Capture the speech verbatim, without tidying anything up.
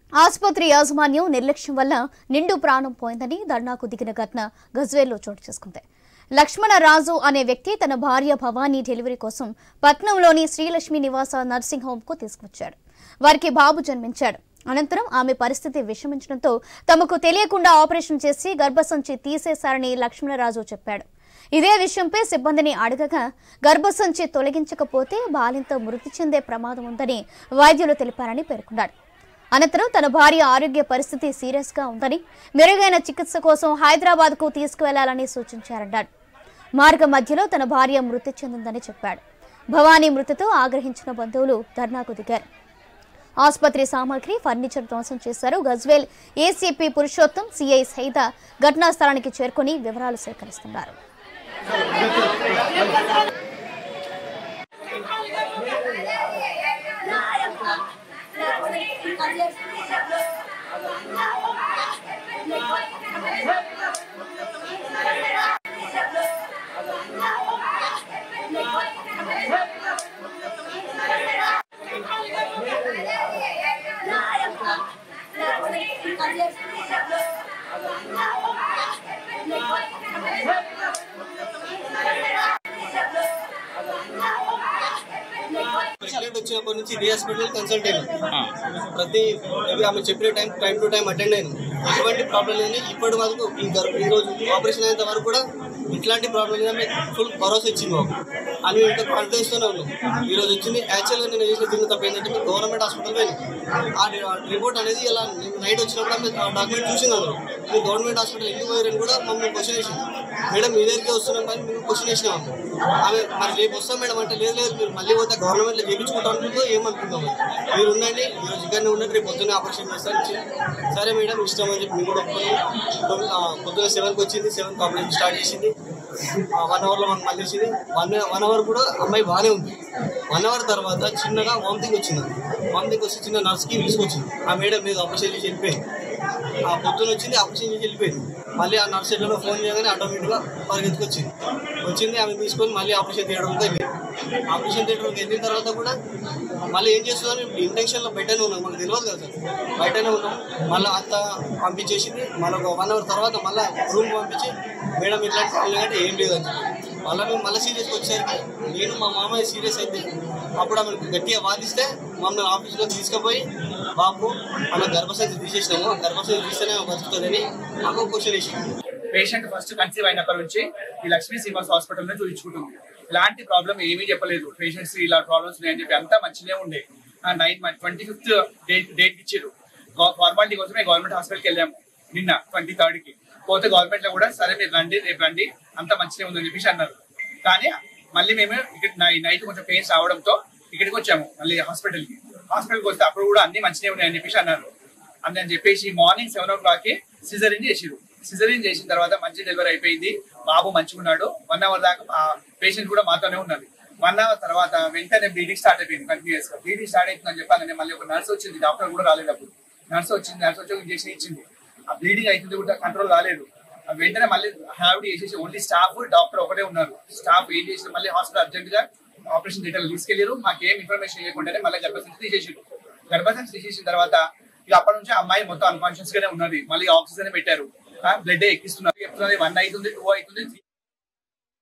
ఆసుపత్రి యాజమాన్యం నిర్లక్ష్యం వల్ల నిండు ప్రాణం పోయిందని ధర్నాకు దిగిన ఘటన గజ్వేల్లో చోటు చేసుకుంది. లక్ష్మణ రాజు అనే వ్యక్తి తన భార్య భవానీ డెలివరీ కోసం పట్నంలోని శ్రీలక్ష్మి నివాస నర్సింగ్ హోమ్ కు తీసుకొచ్చాడు. వారికి బాబు జన్మించాడు. అనంతరం ఆమె పరిస్థితి విషమించడంతో తమకు తెలియకుండా ఆపరేషన్ చేసి గర్భసంచి తీసేశారని లక్ష్మణరాజు చెప్పాడు. ఇదే విషయంపై సిబ్బందిని అడగగా గర్భసంచి తొలగించకపోతే బాలింత మృతి చెందే ప్రమాదం ఉందని వైద్యులు తెలిపారని పేర్కొన్నాడు. అనంతరం తన భార్య ఆరోగ్య పరిస్థితి సీరియస్ గా ఉందని మెరుగైన చికిత్స కోసం హైదరాబాద్ కు తీసుకువెళ్లాలని సూచించారన్నాడు. మార్గ మధ్యలో తన భార్య మృతి చెందిందని చెప్పాడు. భవానీ మృతితో ఆగ్రహించిన బంధువులు ధర్నాకు దిగారు. ఆసుపత్రి సామాగ్రి ఫర్నిచర్ ధ్వంసం చేశారు. గజ్వేల్ ఏసీపీ పురుషోత్తం, సిఐ సైదా ఘటనా స్థలానికి చేరుకుని వివరాలు సేకరిస్తున్నారు. ప్రెగ్నెంట్ వచ్చినప్పటి నుంచి ఇది హాస్పిటల్ కన్సల్ట్ అయ్యాను. ప్రతి ఆమె చెప్పిన time time to time attend అయ్యాను. ఎటువంటి ప్రాబ్లం లేని ఇప్పటి వరకు ఈ రోజు ఆపరేషన్ అయినంత వరకు కూడా ఇట్లాంటి ప్రాబ్లం లేదని ఫుల్ భరోసా ఇచ్చింది మాకు. అని ఇంకా కాన్ఫిడెన్స్ తోనే ఉన్నాం. ఈ రోజు వచ్చింది యాక్చువల్గా నేను చేసిన తిన్న తప్ప ఏంటంటే మీరు గవర్నమెంట్ హాస్పిటల్ పోయినా ఆ రిపోర్ట్ అనేది ఇలా నైట్ వచ్చినప్పుడు ఆమె డాక్యుమెంట్ చూసింది. అందరూ మీరు గవర్నమెంట్ హాస్పిటల్ ఎందుకు పోయారని కూడా మమ్మల్ని క్వశ్చన్ వేసింది. మేడం మీ దగ్గరికి వస్తున్నాం కానీ మేము క్వశ్చన్ వేసినాం. ఆమె మరి రేపు వస్తాం మేడం అంటే లేదు లేదు మీరు మళ్ళీ పోతే గవర్నమెంట్లో చేయించుకుంటా అనుకుంటూ ఏమనుకుంటాం మీరు ఉండండి ఈరోజు ఇక్కడనే ఉండండి రేపు పొద్దున్నే ఆపరేషన్ చేస్తాను. సరే మేడం ఇష్టం అని చెప్పి మేము కూడా ఒప్పుకొని పొద్దున్న సెవెన్కి వచ్చింది. సెవెన్కి ఆపరేషన్ స్టార్ట్ చేసింది. వన్ అవర్లో మనకు మళ్ళీ వచ్చింది. వన్ వన్ అవర్ కూడా అమ్మాయి బాగానే ఉంది. వన్ అవర్ తర్వాత చిన్నగా వామిటింగ్ వచ్చింది. వామిటింగ్ వచ్చి చిన్న నర్స్కి తీసుకొచ్చింది. ఆ మేడం మీద ఆపరేషన్ చేసి వెళ్ళిపోయింది. ఆ పొద్దున వచ్చింది ఆపరేషన్ చేసి వెళ్ళిపోయింది. మళ్ళీ ఆ నర్స్ ఎట్లలో ఫోన్ చేయగానే ఆటోమేటిక్గా పరిగెత్తుకొచ్చింది. వచ్చింది ఆమె తీసుకొని మళ్ళీ ఆపరేషన్ తీయడంతో వెళ్ళింది. ఆపరేషన్ థియేటర్కి వెళ్ళిన తర్వాత కూడా మళ్ళీ ఏం చేస్తుందని ఇంటెన్షన్లో బయటనే ఉన్నాం. మనకు తెలియదు కదా సార్, బయటనే ఉన్నాం. మళ్ళీ అంతా పంపించేసింది. మళ్ళీ ఒక వన్ అవర్ తర్వాత మళ్ళీ రూమ్కి పంపించి మేడం ఇట్లాంటి ప్రాబ్లం అంటే ఏం లేదని చెప్పి మళ్ళీ మేము మళ్ళీ సీరియస్కి వచ్చేసరికి నేను మా మామయ్య సీరియస్ అయితే అప్పుడు ఆమె గట్టిగా వాదిస్తే మమ్మల్ని ఆఫీస్లో తీసుకుపోయి బాబు ఆమె గర్భసంచి తీసేసినాము, గర్భసంచి తీస్తేనే బతుకుతుందని మాకు క్వశ్చన్ వేసింది. పేషెంట్ ఫస్ట్ కన్సీవ్ అయినప్పటి నుంచి ఈ లక్ష్మీ శ్రీనివాస్ హాస్పిటల్లో చూపించుకుంటుంది. ఇలాంటి ప్రాబ్లం ఏమీ చెప్పలేదు. పేషెంట్స్ ఇలా ప్రాబ్లమ్స్ ఉన్నాయని చెప్పి అంతా మంచిగా ఉండే. Nine twenty fifth date date ఇచ్చారు. ఫార్మాలిటీ కోసమే గవర్నమెంట్ హాస్పిటల్కి వెళ్ళాము నిన్న ట్వంటీ థర్డ్ కి. పోతే గవర్నమెంట్ లో కూడా సరే మీరు రండి రేపు రండి అంతా మంచిగా ఉందని చెప్పేసి అన్నారు. కానీ మళ్ళీ మేము ఇక్కడ నైట్ కొంచెం పెయిన్స్ రావడంతో ఇక్కడికి వచ్చాము మళ్ళీ హాస్పిటల్కి. హాస్పిటల్కి వస్తే అప్పుడు కూడా అన్ని మంచిగా ఉన్నాయని చెప్పేసి అన్నారు. అని చెప్పేసి మార్నింగ్ సెవెన్ ఓ క్లాక్ కి సిజరీన్ చేసిరు. సిజరీన్ చేసిన తర్వాత మంచి డెలివరీ అయిపోయింది. బాబు మంచిగా ఉన్నాడు. వన్ అవర్ దాకా పేషెంట్ కూడా మాతోనే ఉన్నది. వన్ అవర్ తర్వాత వెంటనే బ్లీడింగ్ స్టార్ట్ అయిపోయింది. కంటిన్యూస్ గా బ్లీడింగ్ స్టార్ట్ అవుతుందని చెప్పాలని మళ్ళీ ఒక నర్స్ వచ్చింది. డాక్టర్ కూడా రాలేదు. అప్పుడు నర్స్ వచ్చింది. నర్స్ వచ్చి ఇంజెక్షన్ ఇచ్చింది. ఆ బ్లీడింగ్ అవుతుంది కూడా కంట్రోల్ కాలేదు. వెంటనే మళ్ళీ హ్యావిడి చేసేసి ఓన్లీ స్టాఫ్ డాక్టర్ ఒకటే ఉన్నారు. స్టాఫ్ ఏం చేసి మళ్ళీ హాస్పిటల్ అర్జెంట్ గా ఆపరేషన్ థియేటర్ తీసుకెళ్లారు. మాకు ఏం ఇన్ఫర్మేషన్ లేకుండానే మళ్ళీ గర్భసంచి తీసేసారు. గర్భసంచి తీసేసిన తర్వాత ఇక అప్పటి నుంచి అమ్మాయి మొత్తం అన్కాన్షియస్ గానే ఉన్నది. మళ్ళీ ఆక్సిజన్ పెట్టారు. బ్లడ్ ఎక్కిస్తున్నారు. చెప్తున్నది వన్ అవుతుంది, టూ అవుతుంది,